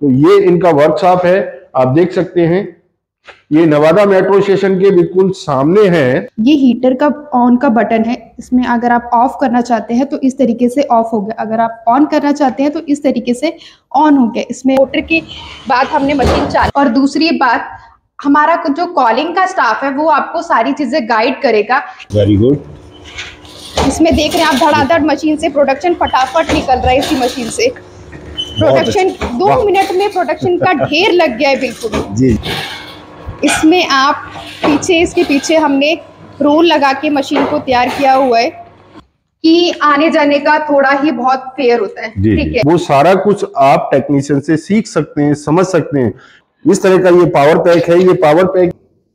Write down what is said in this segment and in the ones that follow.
तो ये इनका वर्कशॉप है, आप देख सकते हैं। ये नवादा मेट्रो स्टेशन के बिल्कुल सामने है। ये हीटर का ऑन का बटन है। इसमें अगर आप ऑफ करना चाहते हैं तो इस तरीके से ऑफ हो गया, अगर आप ऑन करना चाहते हैं तो इस तरीके से ऑन हो गया। इसमें मोटर की बात हमने मशीन चालू, और दूसरी बात हमारा जो कॉलिंग का स्टाफ है वो आपको सारी चीजें गाइड करेगा। Very good. इसमें देख रहे हैं आप धड़ाधड़ मशीन से प्रोडक्शन फटाफट निकल रहा है। इसी मशीन से प्रोडक्शन 2 मिनट में प्रोडक्शन का ढेर लग गया है बिल्कुल जी। इसमें आप पीछे, इसके पीछे हमने रोल लगा के मशीन को तैयार किया हुआ है कि आने जाने का थोड़ा ही बहुत फेयर होता है। ठीक है, वो सारा कुछ आप टेक्नीशियन से सीख सकते हैं, समझ सकते हैं। इस तरह का ये पावर पैक है। ये पावर पैक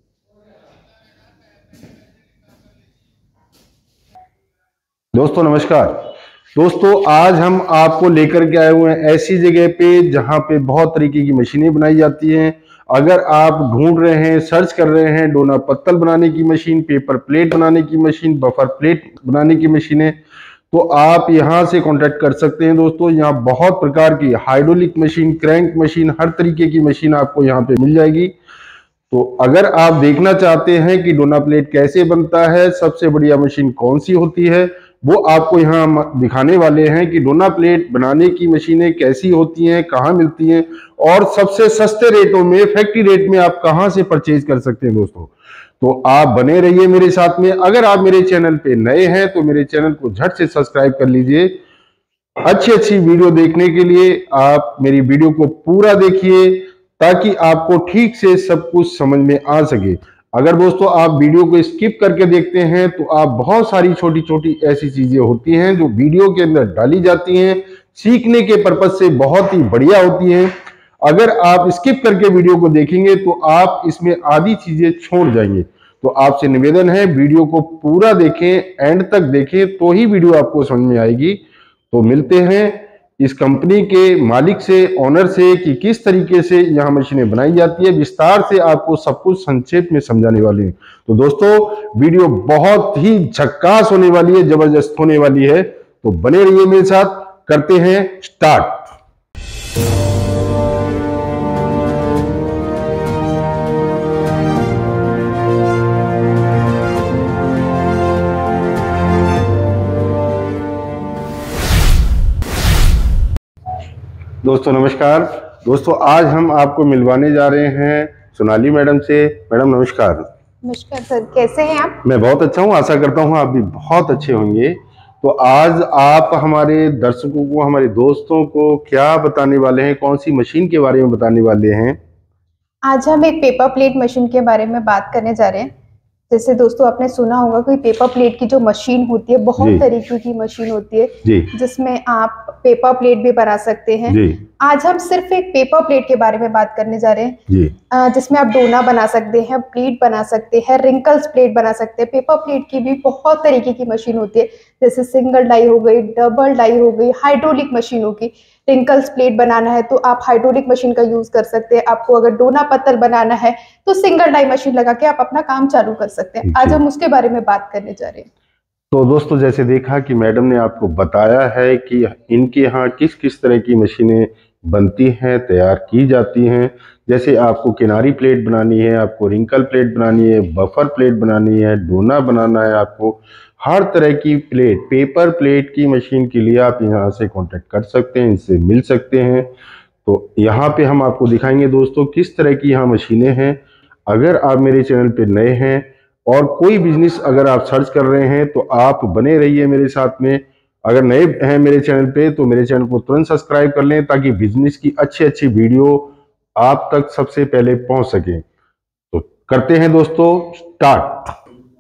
दोस्तों नमस्कार। दोस्तों आज हम आपको लेकर के आए हुए हैं ऐसी जगह पे जहां पे बहुत तरीके की मशीनें बनाई जाती हैं। अगर आप ढूंढ रहे हैं, सर्च कर रहे हैं डोना पत्तल बनाने की मशीन, पेपर प्लेट बनाने की मशीन, बफर प्लेट बनाने की मशीनें, तो आप यहां से कांटेक्ट कर सकते हैं। दोस्तों यहां बहुत प्रकार की हाइड्रोलिक मशीन, क्रैंक मशीन, हर तरीके की मशीन आपको यहां पे मिल जाएगी। तो अगर आप देखना चाहते हैं कि डोना प्लेट कैसे बनता है, सबसे बढ़िया मशीन कौन सी होती है, वो आपको यहाँ दिखाने वाले हैं कि डोना प्लेट बनाने की मशीनें कैसी होती हैं, कहाँ मिलती हैं और सबसे सस्ते रेटों में, फैक्ट्री रेट में आप कहाँ से परचेज कर सकते हैं। दोस्तों तो आप बने रहिए मेरे साथ में। अगर आप मेरे चैनल पे नए हैं तो मेरे चैनल को झट से सब्सक्राइब कर लीजिए। अच्छी वीडियो देखने के लिए आप मेरी वीडियो को पूरा देखिए ताकि आपको ठीक से सब कुछ समझ में आ सके। अगर दोस्तों आप वीडियो को स्किप करके देखते हैं तो आप बहुत सारी छोटी छोटी ऐसी चीजें होती हैं जो वीडियो के अंदर डाली जाती हैं, सीखने के पर्पज से बहुत ही बढ़िया होती हैं। अगर आप स्किप करके वीडियो को देखेंगे तो आप इसमें आधी चीजें छोड़ जाएंगे। तो आपसे निवेदन है वीडियो को पूरा देखें, एंड तक देखें, तो ही वीडियो आपको समझ में आएगी। तो मिलते हैं इस कंपनी के मालिक से, ऑनर से, कि किस तरीके से यहाँ मशीनें बनाई जाती है। विस्तार से आपको सब कुछ संक्षेप में समझाने वाले हैं। तो दोस्तों वीडियो बहुत ही झक्कास होने वाली है, जबरदस्त होने वाली है। तो बने रहिए मेरे साथ, करते हैं स्टार्ट। दोस्तों नमस्कार। दोस्तों आज हम आपको मिलवाने जा रहे हैं सोनाली मैडम से। मैडम नमस्कार। नमस्कार सर, कैसे हैं आप? मैं बहुत अच्छा हूं, आशा करता हूं आप भी बहुत अच्छे होंगे। तो आज आप हमारे दर्शकों को, हमारे दोस्तों को क्या बताने वाले हैं, कौन सी मशीन के बारे में बताने वाले हैं? आज हम एक पेपर प्लेट मशीन के बारे में बात करने जा रहे हैं। जैसे दोस्तों आपने सुना होगा कि पेपर प्लेट की जो मशीन होती है, बहुत तरीके की मशीन होती है जिसमें आप पेपर प्लेट भी बना सकते हैं। आज हम सिर्फ एक पेपर प्लेट के बारे में बात करने जा रहे हैं जिसमें आप डोना बना सकते हैं, प्लेट बना सकते हैं, रिंकल्स प्लेट बना सकते हैं। पेपर प्लेट की भी बहुत तरीके की मशीन होती है, जैसे सिंगल डाई हो गई, डबल डाई हो गई, हाइड्रोलिक मशीन होगी। रिंकल्स प्लेट बनाना है तो आप हाइड्रोलिक मशीन का यूज कर सकते हैं। आपको अगर डोना पत्तल बनाना है तो सिंगल डाई मशीन लगा के आप अपना काम चालू कर सकते हैं। आज हम उसके बारे में बात करने जा रहे हैं। तो दोस्तों जैसे देखा कि मैडम ने आपको बताया है कि इनके यहाँ किस किस तरह की मशीनें बनती हैं, तैयार की जाती हैं। जैसे आपको किनारी प्लेट बनानी है, आपको रिंकल प्लेट बनानी है, बफर प्लेट बनानी है, डोना बनाना है, आपको हर तरह की प्लेट, पेपर प्लेट की मशीन के लिए आप यहाँ से कांटेक्ट कर सकते हैं, इनसे मिल सकते हैं। तो यहाँ पे हम आपको दिखाएंगे दोस्तों किस तरह की यहाँ मशीनें हैं। अगर आप मेरे चैनल पे नए हैं और कोई बिजनेस अगर आप सर्च कर रहे हैं तो आप बने रहिए मेरे साथ में। अगर नए हैं मेरे चैनल पे तो मेरे चैनल को तुरंत सब्सक्राइब कर लें ताकि बिजनेस की अच्छी वीडियो आप तक सबसे पहले पहुंच सके। तो करते हैं दोस्तों स्टार्ट।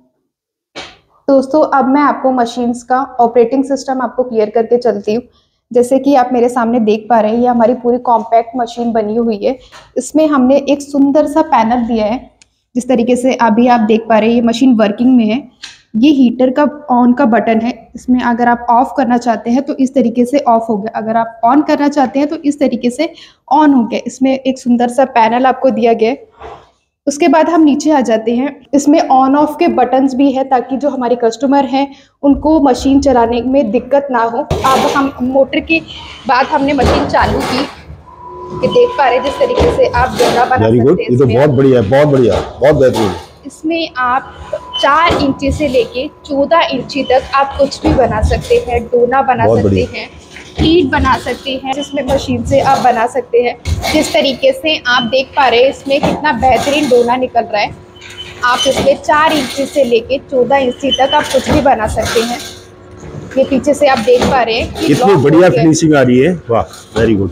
दोस्तों अब मैं आपको मशीन्स का ऑपरेटिंग सिस्टम आपको क्लियर करके चलती हूँ। जैसे कि आप मेरे सामने देख पा रहे हैं, ये हमारी पूरी कॉम्पैक्ट मशीन बनी हुई है। इसमें हमने एक सुंदर सा पैनल दिया है। जिस तरीके से अभी आप देख पा रहे हैं ये मशीन वर्किंग में है। ये हीटर का ऑन का बटन है। इसमें अगर आप ऑफ करना चाहते हैं तो इस तरीके से ऑफ हो गया, अगर आप ऑन करना चाहते हैं तो इस तरीके से ऑन हो गया। इसमें एक सुंदर सा पैनल आपको दिया गया है। उसके बाद हम नीचे आ जाते हैं। इसमें ऑन ऑफ के बटन्स भी है ताकि जो हमारे कस्टमर हैं उनको मशीन चलाने में दिक्कत ना हो। अब हम मोटर की बात, हमने मशीन चालू की। ये देख पा रहे हैं जिस तरीके से आप डोना बना सकते हैं। ये तो बहुत बढ़िया है, बहुत बढ़िया, बहुत बेहतरीन। इसमें आप 4 इंची से लेके 14 इंची तक आप कुछ भी बना सकते हैं, डोना बना सकते हैं, प्लेट बना सकते हैं, जिसमें मशीन से आप बना सकते हैं। जिस तरीके से आप देख पा रहे हैं इसमें कितना बेहतरीन डोना निकल रहा है। आप इसमें 4 इंची से लेके 14 इंची तक आप कुछ भी बना सकते हैं। ये पीछे से आप देख पा रहे हैं कितनी बढ़िया फिनिशिंग आ रही है, वाह वेरी गुड।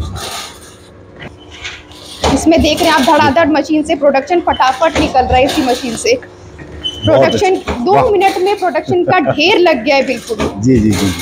इसमें देख रहे हैं आप धड़ाधड़ मशीन से प्रोडक्शन फटाफट निकल रहा है। इसी मशीन से प्रोडक्शन 2 मिनट में प्रोडक्शन का ढेर लग गया है बिल्कुल। जी जी जी।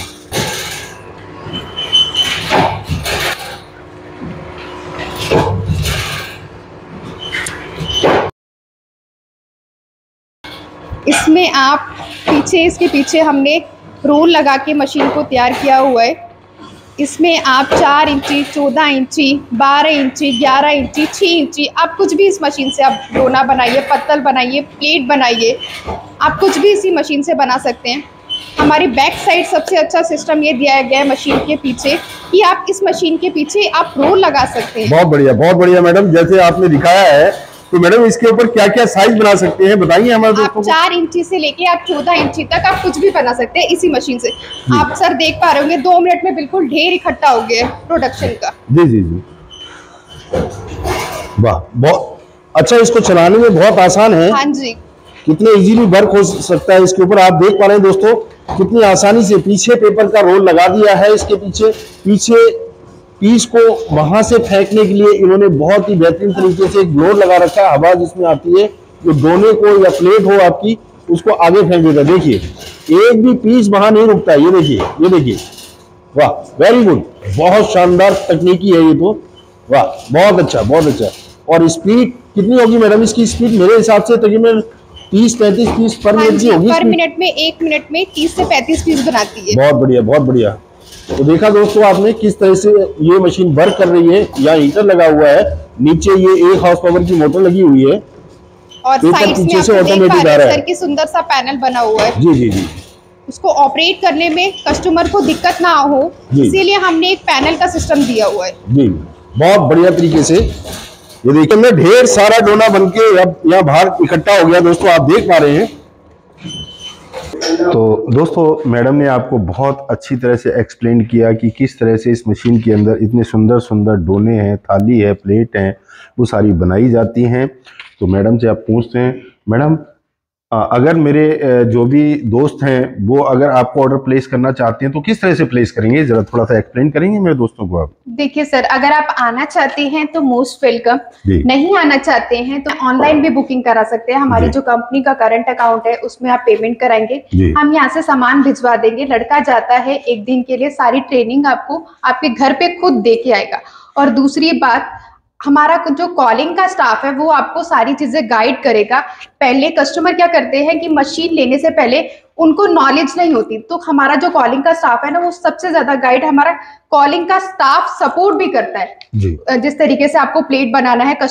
इसमें आप इसके पीछे हमने रोल लगा के मशीन को तैयार किया हुआ है। इसमें आप 4 इंची, 14 इंची, 12 इंची, 11 इंची, 6 इंची, आप कुछ भी इस मशीन से आप डोना बनाइए, पत्तल बनाइए, प्लेट बनाइए, आप कुछ भी इसी मशीन से बना सकते हैं। हमारी बैक साइड सबसे अच्छा सिस्टम ये दिया गया है मशीन के पीछे कि आप इस मशीन के पीछे आप रोल लगा सकते हैं। बहुत बढ़िया मैडम, जैसे आपने दिखाया है। तो मैडम इसके ऊपर क्या क्या साइज बना सकते हैं बताइए हमारे दोस्तों को। 4 इंची से लेके आप 14 इंची तक आप कुछ भी बना सकते हैं इसी मशीन से। आप सर देख पा रहे होंगे 2 मिनट में बिल्कुल ढेर इकट्ठा हो गया प्रोडक्शन का। जी जी जी, वाह बहुत अच्छा। इसको चलाने में बहुत आसान है। हाँ जी, कितने इजीली वर्क हो सकता है इसके ऊपर। आप देख पा रहे हैं दोस्तों कितनी आसानी से पीछे पेपर का रोल लगा दिया है। इसके पीछे पीस को वहां से फेंकने के लिए इन्होंने बहुत ही बेहतरीन तरीके से एक ब्लोअर लगा रखा है। हवा जिसमें आती है जो डोने को या प्लेट हो आपकी उसको आगे फेंक देता है। देखिए एक भी पीस वहां नहीं रुकता है। ये देखिए वाह वेरी गुड, बहुत शानदार तकनीकी है ये तो, वाह बहुत अच्छा। और स्पीड कितनी होगी मैडम इसकी? स्पीड मेरे हिसाब से तकरीबन 30-35 पीस पर मिनट की होगी। पर मिनट में 1 मिनट में 30 से 35 पीस बनाती है। बहुत बढ़िया। तो देखा दोस्तों आपने किस तरह से ये मशीन वर्क कर रही है। यहाँ हीटर लगा हुआ है, नीचे ये 1 हॉर्स पावर की मोटर लगी हुई है और साइड में आप देख पा रहे हैं सर की सुंदर सा पैनल बना हुआ है। जी। उसको ऑपरेट करने में कस्टमर को दिक्कत ना हो इसीलिए हमने एक पैनल का सिस्टम दिया हुआ है। जी बहुत बढ़िया तरीके से। ये देखिए मैं ढेर सारा डोना बनके अब यहाँ बाहर इकट्ठा हो गया दोस्तों, आप देख पा रहे हैं। तो दोस्तों मैडम ने आपको बहुत अच्छी तरह से एक्सप्लेन किया कि किस तरह से इस मशीन के अंदर इतने सुंदर डोने हैं, थाली है, प्लेट हैं, वो सारी बनाई जाती हैं। तो मैडम से आप पूछते हैं, मैडम अगर मेरे जो भी दोस्त हैं वो अगर आपको ऑर्डर प्लेस करना चाहते हैं तो किस तरह से प्लेस करेंगे, जरा थोड़ा सा एक्सप्लेन करेंगे मेरे दोस्तों को आप? देखिए सर, अगर आप आना चाहते हैं तो मोस्ट वेलकम, नहीं आना चाहते हैं तो ऑनलाइन भी बुकिंग करा सकते हैं। हमारी जो कंपनी का करंट अकाउंट है उसमें आप पेमेंट कराएंगे, हम यहाँ से सामान भिजवा देंगे। लड़का जाता है 1 दिन के लिए, सारी ट्रेनिंग आपको आपके घर पे खुद दे के आएगा। और दूसरी बात, हमारा जो कॉलिंग का स्टाफ है वो आपको सारी चीजें गाइड करेगा। पहले कस्टमर क्या करते हैं कि मशीन लेने से पहले उनको नॉलेज नहीं होती, तो हमारा जो कॉलिंग का स्टाफ है ना वो सबसे ज्यादा गाइड, हमारा कॉलिंग का स्टाफ सपोर्ट भी करता है। जिस तरीके से आपको प्लेट बनाना है,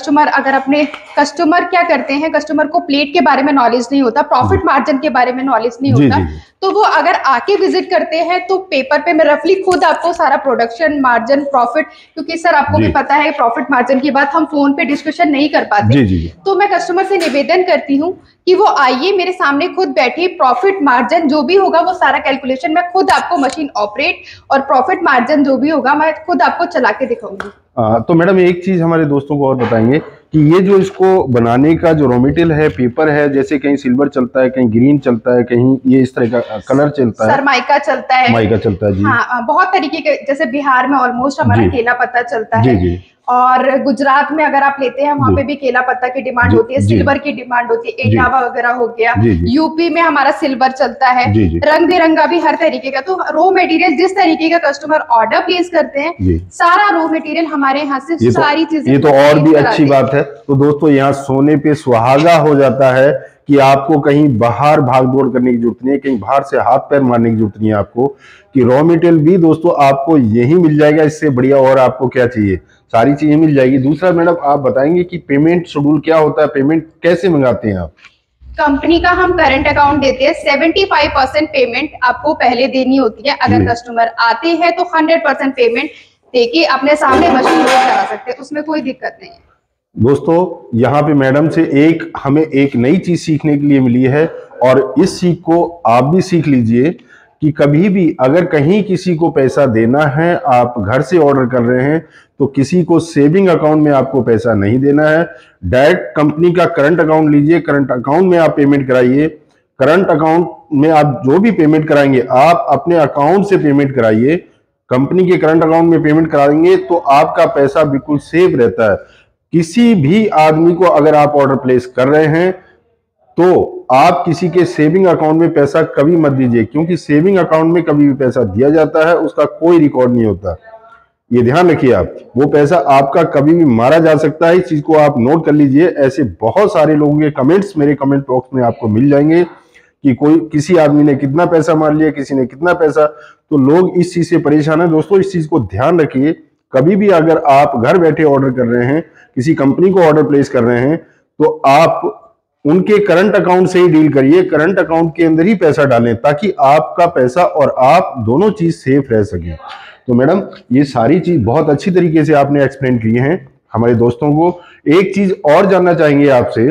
कस्टमर क्या करते हैं, कस्टमर को प्लेट के बारे में नॉलेज नहीं होता, प्रॉफिट मार्जिन के बारे में नॉलेज नहीं होता, तो वो अगर आके विजिट करते हैं तो पेपर पे मैं रफली खुद आपको सारा प्रोडक्शन मार्जिन, प्रॉफिट, क्योंकि सर आपको भी पता है प्रॉफिट मार्जिन की बात हम फोन पे डिस्कशन नहीं कर पाते, तो मैं कस्टमर से निवेदन करती हूँ कि वो आइए मेरे सामने खुद बैठे, प्रॉफिट मार्जिन जो भी होगा वो सारा कैलकुलेशन मैं खुद आपको मशीन ऑपरेट और प्रॉफिट मार्जिन जो भी होगा मैं खुद आपको चला के दिखाऊंगी। तो मैडम एक चीज हमारे दोस्तों को और बताएंगे कि ये जो इसको बनाने का जो रॉ मटेरियल है, पेपर है, जैसे कहीं सिल्वर चलता है, कहीं ग्रीन चलता है, कहीं ये इस तरह का कलर चलता है, सर माइका चलता है जी। हाँ, बहुत तरीके के, जैसे बिहार में ऑलमोस्ट हमारा केला पत्ता चलता है जी। और गुजरात में अगर आप लेते हैं वहाँ पे भी केला पत्ता की डिमांड होती है, सिल्वर की डिमांड होती है, एटावा वगैरह हो गया। यूपी में हमारा सिल्वर चलता है, रंग बिरंगा भी हर तरीके का। तो रॉ मटेरियल जिस तरीके का कस्टमर ऑर्डर प्लेस करते हैं, सारा रॉ मटेरियल हमारे यहाँ से सारी चीजें। ये तो और भी अच्छी बात है। तो दोस्तों यहाँ सोने पे सुहागा हो जाता है कि आपको कहीं बाहर भाग दौड़ करने की जरूरत नहीं है, कहीं बाहर से हाथ पैर मारने की जरूरत नहीं है आपको, कि रॉ मटेरियल भी दोस्तों आपको यही मिल जाएगा। इससे बढ़िया और आपको क्या चाहिए, सारी चीजें मिल जाएगी। दूसरा मैडम आप बताएंगे कि पेमेंट शेड्यूल क्या होता है, पेमेंट कैसे मंगाते हैं आप? कंपनी का हम करंट अकाउंट देते हैं, 75% पेमेंट आपको पहले देनी होती है। अगर कस्टमर आते हैं तो 100% पेमेंट देखिए अपने सामने मशीन यूज करा सकते हैं, उसमें कोई दिक्कत नहीं है। दोस्तों यहाँ पे मैडम से हमें एक नई चीज सीखने के लिए मिली है, और इस सीख को आप भी सीख लीजिए कि कभी भी अगर कहीं किसी को पैसा देना है, आप घर से ऑर्डर कर रहे हैं, तो किसी को सेविंग अकाउंट में आपको पैसा नहीं देना है। डायरेक्ट कंपनी का करंट अकाउंट लीजिए, करंट अकाउंट में आप पेमेंट कराइए। करंट अकाउंट में आप जो भी पेमेंट कराएंगे आप अपने अकाउंट से पेमेंट कराइए। कंपनी के करंट अकाउंट में पेमेंट कराएंगे तो आपका पैसा बिल्कुल सेफ रहता है। किसी भी आदमी को अगर आप ऑर्डर प्लेस कर रहे हैं तो आप किसी के सेविंग अकाउंट में पैसा कभी मत दीजिए, क्योंकि सेविंग अकाउंट में कभी भी पैसा दिया जाता है उसका कोई रिकॉर्ड नहीं होता। ये ध्यान रखिए आप, वो पैसा आपका कभी भी मारा जा सकता है। इस चीज को आप नोट कर लीजिए। ऐसे बहुत सारे लोगों के कमेंट्स मेरे कमेंट बॉक्स में आपको मिल जाएंगे कि किसी आदमी ने कितना पैसा मार लिया, किसी ने कितना पैसा, तो लोग इस चीज से परेशान है। दोस्तों इस चीज को ध्यान रखिए, कभी भी अगर आप घर बैठे ऑर्डर कर रहे हैं, किसी कंपनी को ऑर्डर प्लेस कर रहे हैं, तो आप उनके करंट अकाउंट से ही डील करिए। करंट अकाउंट के अंदर ही पैसा डालें ताकि आपका पैसा और आप दोनों चीज सेफ रह सके। तो मैडम ये सारी चीज बहुत अच्छी तरीके से आपने एक्सप्लेन की हैं हमारे दोस्तों को। एक चीज और जानना चाहेंगे आपसे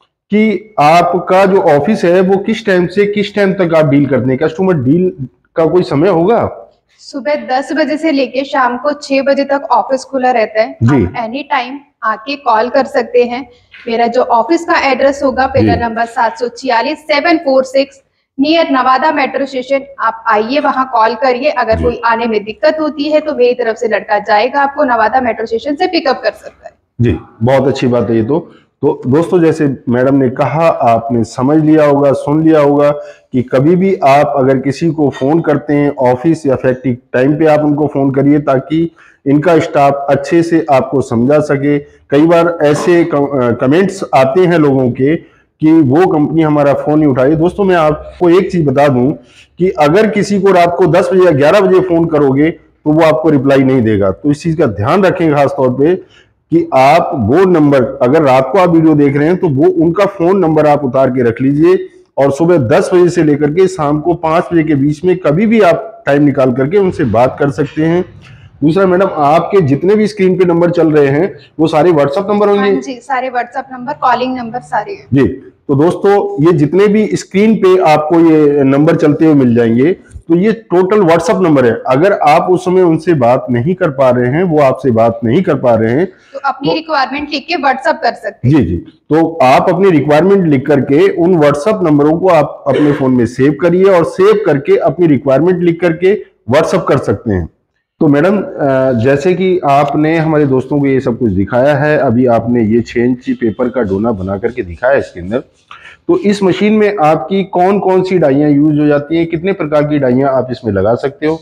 कि आपका जो ऑफिस है वो किस टाइम से किस टाइम तक आप डील करते हैं? कस्टमर डील का कोई समय होगा? सुबह 10 बजे से लेके शाम को 6 बजे तक ऑफिस खुला रहता है। जी। आप एनी टाइम आके कॉल कर सकते हैं। मेरा जो ऑफिस का एड्रेस होगा, pillar number 746 746 near Nawada metro station. आप आइए, वहां कॉल करिए। अगर कोई आने में दिक्कत होती है तो मेरी तरफ से लड़का जाएगा, आपको नवादा मेट्रो स्टेशन से पिकअप कर सकता है। जी, बहुत अच्छी बात है ये तो दोस्तों जैसे मैडम ने कहा, आपने समझ लिया होगा, सुन लिया होगा कि कभी भी आप अगर किसी को फोन करते हैं ऑफिस या फैक्ट्री टाइम पे, आप उनको फोन करिए ताकि इनका स्टाफ अच्छे से आपको समझा सके। कई बार ऐसे कमेंट्स आते हैं लोगों के कि वो कंपनी हमारा फोन नहीं उठाई। दोस्तों मैं आपको एक चीज बता दूं कि अगर किसी को रात को 10 बजे या 11 बजे फोन करोगे तो वो आपको रिप्लाई नहीं देगा। तो इस चीज का ध्यान रखें खास तौर पे कि आप वो नंबर, अगर रात को आप वीडियो देख रहे हैं तो वो उनका फोन नंबर आप उतार के रख लीजिए, और सुबह 10 बजे से लेकर के शाम को 5 बजे के बीच में कभी भी आप टाइम निकाल करके उनसे बात कर सकते हैं। दूसरा मैडम, आपके जितने भी स्क्रीन पे नंबर चल रहे हैं वो सारे व्हाट्सएप नंबर होंगे? हाँ जी, सारे व्हाट्सएप नंबर, कॉलिंग नंबर सारे हैं जी। तो दोस्तों ये जितने भी स्क्रीन पे आपको ये नंबर चलते हुए मिल जाएंगे तो ये टोटल व्हाट्सएप नंबर है। अगर आप उस समय उनसे बात नहीं कर पा रहे हैं, वो आपसे बात नहीं कर पा रहे हैं, तो अपनी रिक्वायरमेंट लिख के व्हाट्सएप कर सकते हैं। जी जी। तो आप अपनी रिक्वायरमेंट लिख करके उन व्हाट्सएप नंबरों को आप अपने फोन में सेव करिए, और सेव करके अपनी रिक्वायरमेंट लिख करके व्हाट्सएप कर सकते हैं। तो मैडम जैसे कि आपने हमारे दोस्तों को ये सब कुछ दिखाया है, अभी आपने ये 6 इंची पेपर का डोना बना करके दिखाया है इसके अंदर, तो इस मशीन में आपकी कौन कौन सी डाइयां यूज हो जाती हैं, कितने प्रकार की डाइयां आप इसमें लगा सकते हो?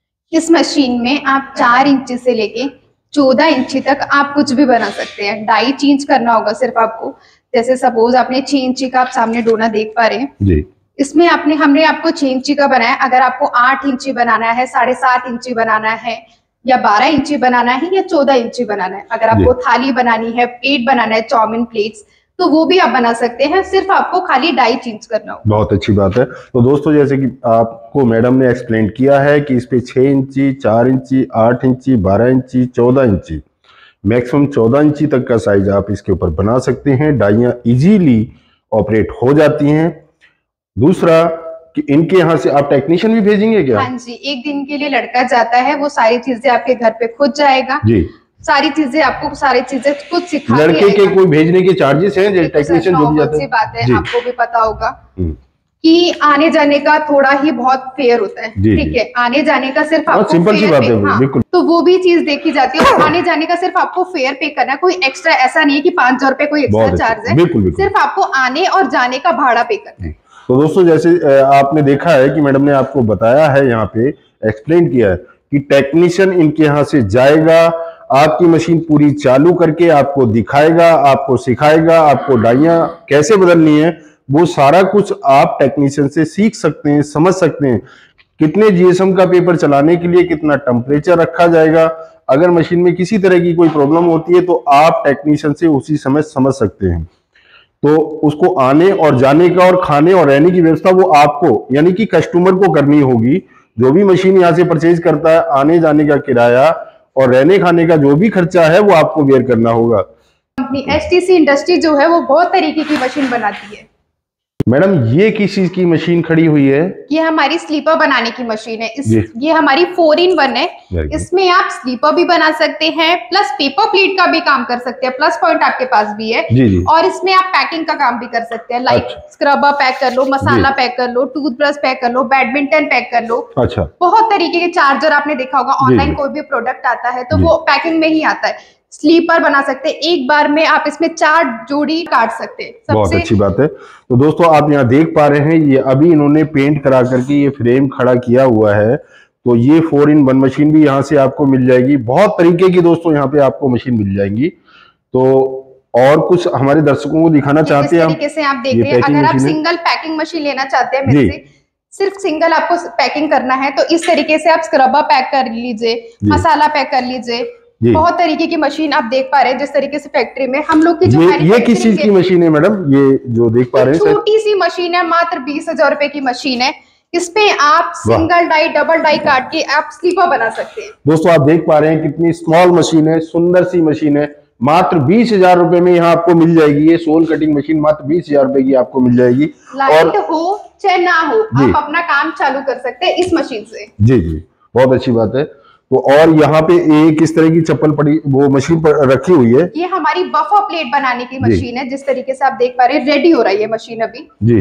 इस मशीन में आप 4 इंची से लेके 14 इंची तक आप कुछ भी बना सकते हैं। डाई चेंज करना होगा सिर्फ आपको। जैसे सपोज आपने 6 इंची का आप सामने डोना देख पा रहे हैं जी, इसमें हमने आपको 6 इंची का बनाया। अगर आपको 8 इंची बनाना है, 7.5 इंची बनाना है, या 12 इंची बनाना है, या 14 इंची बनाना है, अगर आपको थाली बनानी है, प्लेट बनाना है, चाउमीन प्लेट्स, तो वो भी आप बना सकते हैं। सिर्फ आपको खाली डाई चेंज करना होगा। बहुत अच्छी बात है। तो दोस्तों जैसे कि आपको मैडम ने एक्सप्लेन किया है कि इस पे 6 इंची, 4 इंची, 8 इंची, 12 इंची, 14 इंची, मैक्सिमम 14 इंची तक का साइज आप इसके ऊपर बना सकते हैं। डाइयां इजीली ऑपरेट हो जाती हैं। दूसरा कि इनके यहाँ से आप टेक्नीशियन भी भेजेंगे क्या? हाँ जी, एक दिन के लिए लड़का जाता है, वो सारी चीजें आपके घर पे खुद जाएगा जी। सारी चीजें खुद सिखा के लड़के के कोई भेजने के चार्जेस हैं? टेक्नीशियन जो भी जाते हैं, बात है आपको भी पता होगा कि आने जाने का थोड़ा ही बहुत फेयर होता है। ठीक है, आने जाने का सिर्फ आपको सिंपल सी बात है, बिल्कुल। तो वो भी चीज देखी जाती है। आने जाने का सिर्फ आपको फेयर पे करना है, कोई एक्स्ट्रा ऐसा नहीं है कि 5,000 रुपए कोई एक्स्ट्रा चार्ज है। बिल्कुल, सिर्फ आपको आने और जाने का भाड़ा पे करना है। तो दोस्तों जैसे आपने देखा है कि मैडम ने आपको बताया है, यहाँ पे एक्सप्लेन किया है कि टेक्नीशियन इनके यहाँ से जाएगा, आपकी मशीन पूरी चालू करके आपको दिखाएगा, आपको सिखाएगा, आपको डाइयां कैसे बदलनी है, वो सारा कुछ आप टेक्नीशियन से सीख सकते हैं, समझ सकते हैं। कितने जीएसएम का पेपर चलाने के लिए कितना टेम्परेचर रखा जाएगा, अगर मशीन में किसी तरह की कोई प्रॉब्लम होती है तो आप टेक्नीशियन से उसी समय समझ सकते हैं। तो उसको आने और जाने का और खाने और रहने की व्यवस्था वो आपको यानी कि कस्टमर को करनी होगी। जो भी मशीन यहाँ से परचेज करता है, आने जाने का किराया और रहने खाने का जो भी खर्चा है वो आपको बेयर करना होगा। कंपनी HTC इंडस्ट्री जो है वो बहुत तरीके की मशीन बनाती है। मैडम ये किस चीज की मशीन खड़ी हुई है? ये हमारी स्लीपर बनाने की मशीन है। ये हमारी 4-in-1 है। इसमें आप स्लीपर भी बना सकते हैं, प्लस पेपर प्लेट का भी काम कर सकते हैं। प्लस पॉइंट आपके पास भी है। जी। और इसमें आप पैकिंग का काम भी कर सकते हैं, लाइक स्क्रबर पैक कर लो, मसाला पैक कर लो, टूथब्रश पैक कर लो, बैडमिंटन पैक कर लो। अच्छा, बहुत तरीके के चार्जर आपने देखा होगा, ऑनलाइन कोई भी प्रोडक्ट आता है तो वो पैकिंग में ही आता है। स्लीपर बना सकते हैं, एक बार में आप इसमें 4 जोड़ी काट सकते हैं। बहुत अच्छी बात है। तो दोस्तों आप यहाँ देख पा रहे हैं, ये अभी इन्होंने पेंट करा करके ये फ्रेम खड़ा किया हुआ है। तो ये 4-in-1 मशीन भी यहाँ से आपको मिल जाएगी। बहुत तरीके की दोस्तों यहाँ पे आपको मशीन मिल जाएंगी। तो और कुछ हमारे दर्शकों को दिखाना चाहते हैं? तरीके से आप देख रहे हैं, अगर आप सिंगल पैकिंग मशीन लेना चाहते हैं मेरे से, सिर्फ सिंगल आपको पैकिंग करना है, तो इस तरीके से आप स्क्रबर पैक कर लीजिए, मसाला पैक कर लीजिए। बहुत तरीके की मशीन आप देख पा रहे हैं, जिस तरीके से फैक्ट्री में हम लोग की जो ये किस चीज की मशीन है मैडम? ये जो देख पा रहे हैं छोटी सी मशीन है, मात्र 20,000 रुपए की मशीन है। इसपे आप सिंगल डाई, डबल डाई काट के आप स्लीपर बना सकते हैं। दोस्तों आप देख पा रहे हैं कितनी स्मॉल मशीन है, सुंदर सी मशीन है। मात्र 20,000 रुपए में यहाँ आपको मिल जाएगी। ये सोल कटिंग मशीन मात्र 20,000 रुपए की आपको मिल जाएगी। लाइट हो चाहे ना हो, आप अपना काम चालू कर सकते हैं इस मशीन से। जी जी, बहुत अच्छी बात है। तो और यहाँ पे एक इस तरह की चप्पल पड़ी वो मशीन पर रखी हुई है। ये हमारी बफर प्लेट बनाने की मशीन है। जिस तरीके से आप देख पा रहे हैं, रेडी हो रही है मशीन अभी। जी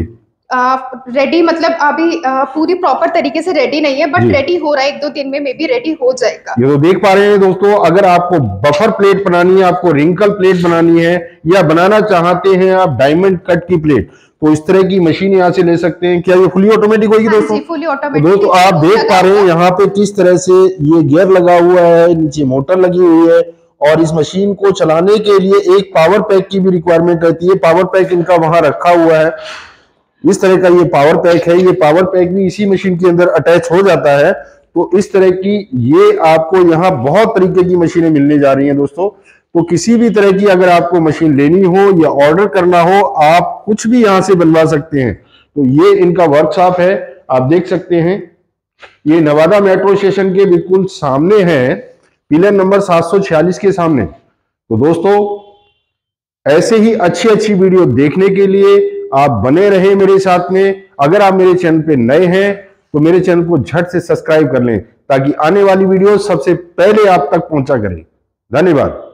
रेडी मतलब अभी पूरी प्रॉपर तरीके से रेडी नहीं है, बट रेडी हो रहा है। 1-2 दिन में मे बी रेडी हो जाएगा। ये तो देख पा रहे हैं दोस्तों, अगर आपको बफर प्लेट बनानी है, आपको रिंकल प्लेट बनानी है, या बनाना चाहते हैं आप डायमंड कट की प्लेट, तो इस तरह की मशीन यहाँ से ले सकते हैं। क्या ये फुली ऑटोमेटिक होगी दोस्तों? Fully automatic. दोस्तों आप देख पा रहे हैं यहाँ पे किस तरह से ये गियर लगा हुआ है, नीचे मोटर लगी हुई है, और इस मशीन को चलाने के लिए एक पावर पैक की भी रिक्वायरमेंट रहती है। पावर पैक इनका वहां रखा हुआ है। इस तरह का ये पावर पैक है। ये पावर पैक भी इसी मशीन के अंदर अटैच हो जाता है। तो इस तरह की ये आपको यहाँ बहुत तरीके की मशीनें मिलने जा रही हैं दोस्तों। तो किसी भी तरह की अगर आपको मशीन लेनी हो या ऑर्डर करना हो, आप कुछ भी यहां से बनवा सकते हैं। तो ये इनका वर्कशॉप है, आप देख सकते हैं। ये नवादा मेट्रो स्टेशन के बिल्कुल सामने है, पिलर नंबर 746 के सामने। तो दोस्तों ऐसे ही अच्छी अच्छी वीडियो देखने के लिए आप बने रहे मेरे साथ में। अगर आप मेरे चैनल पे नए हैं तो मेरे चैनल को झट से सब्सक्राइब कर लें, ताकि आने वाली वीडियो सबसे पहले आप तक पहुंचा करें। धन्यवाद।